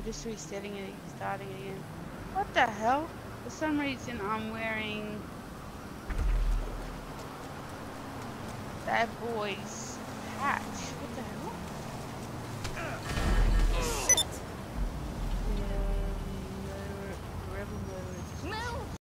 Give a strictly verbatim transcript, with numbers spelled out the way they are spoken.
just resetting it, starting again. What the hell? For some reason I'm wearing that boy's patch. What the hell?